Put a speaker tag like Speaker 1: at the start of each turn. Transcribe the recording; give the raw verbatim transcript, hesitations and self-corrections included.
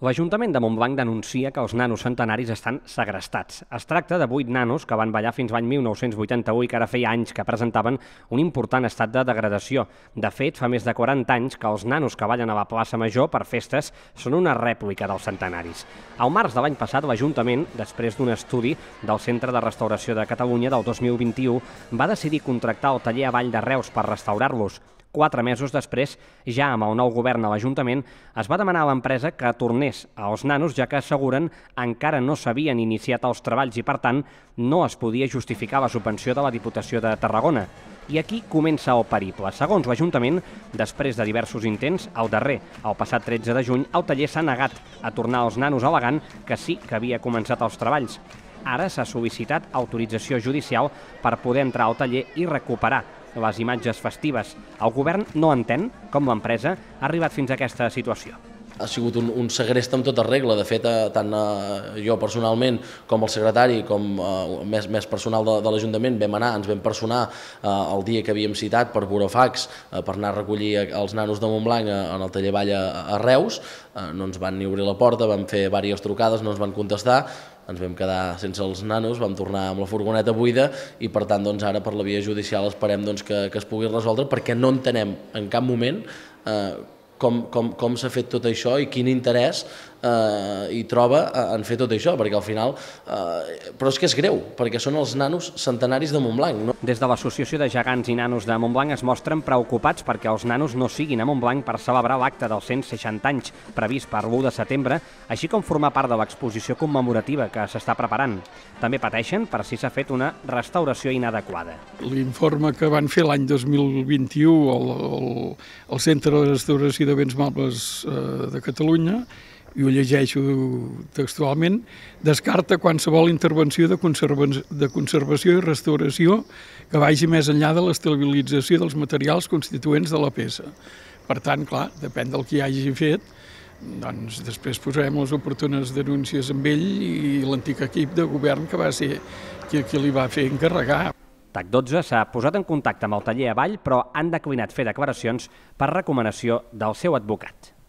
Speaker 1: L'Ajuntament de Montblanc denuncia que els nanos centenaris estan segrestats. Es tracta de vuit nanos que van ballar fins l'any mil nou-cents vuitanta-u i que ara feia anys que presentaven un important estat de degradació. De fet, fa més de quaranta anys que els nanos que ballen a la plaça Major per festes són una rèplica dels centenaris. Al març de l'any passat, l'Ajuntament, després d'un estudi del Centre de Restauració de Catalunya del dos mil vint-i-u, va decidir contractar el taller a Vall de Reus per restaurar-los. Quatre mesos després, ja amb el nou govern a l'Ajuntament, es va demanar a l'empresa que tornés als nanos, ja que asseguren encara no s'havien iniciat els treballs i, per tant, no es podia justificar la subvenció de la Diputació de Tarragona. I aquí comença el periple. Segons l'Ajuntament, després de diversos intents, el darrer, el passat tretze de juny, el taller s'ha negat a tornar als nanos al·legant que sí que havia començat els treballs. Ara s'ha sol·licitat autorització judicial per poder entrar al taller i recuperar les imatges festives. El govern no entén com l'empresa ha arribat fins a aquesta situació.
Speaker 2: Ha sigut un, un segrest amb tota regla. De fet, eh, tant eh, jo personalment com el secretari, com eh, més, més personal de, de l'Ajuntament, vam anar, ens vam personar eh, el dia que havíem citat per burofax eh, per anar a recollir els nanos de Montblanc eh, en el taller Vall a, a Reus. Eh, no ens van ni obrir la porta, vam fer diverses trucades, no ens van contestar, ens vam quedar sense els nanos, vam tornar amb la furgoneta buida i, per tant, doncs, ara per la via judicial esperem doncs, que, que es pugui resoldre, perquè no entenem en cap moment eh, com, com, com s'ha fet tot això i quin interès eh, hi troba en fer tot això, perquè al final... Eh, però és que és greu, perquè són els nanos centenaris de Montblanc. No?
Speaker 1: Des de l'Associació de Gegants i Nanos de Montblanc es mostren preocupats perquè els nanos no siguin a Montblanc per celebrar l'acte dels cent seixanta anys previst per l'u de setembre, així com formar part de l'exposició commemorativa que s'està preparant. També pateixen per si s'ha fet una restauració inadequada.
Speaker 3: L'informe que van fer l'any dos mil vint-i-u al, al, al Centre de Restauració de Béns Mobles eh, de Catalunya, i ho llegeixo textualment, descarta qualsevol intervenció de, conserva de conservació i restauració que vagi més enllà de l'estabilització dels materials constituents de la peça. Per tant, clar, depèn del que hi hagi fet, doncs després posarem les oportunes denúncies amb ell i l'antic equip de govern que va ser qui, qui li va fer encarregar.
Speaker 1: TAC dotze s'ha posat en contacte amb el taller a Vall, però han declinat fer declaracions per recomanació del seu advocat.